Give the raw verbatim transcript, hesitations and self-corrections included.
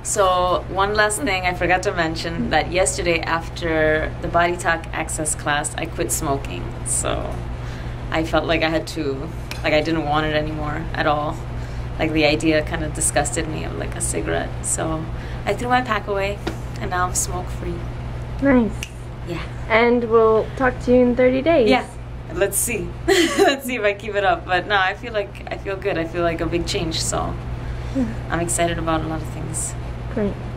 So one last thing I forgot to mention, that yesterday after the BodyTalk access class, I quit smoking. So I felt like I had to, like I didn't want it anymore at all. Like the idea kind of disgusted me of like a cigarette. So I threw my pack away and now I'm smoke free. Nice. Yeah. And we'll talk to you in thirty days. Yeah. Let's see. Let's see if I keep it up. But no, I feel like I feel good. I feel like a big change. So I'm excited about a lot of things. Great.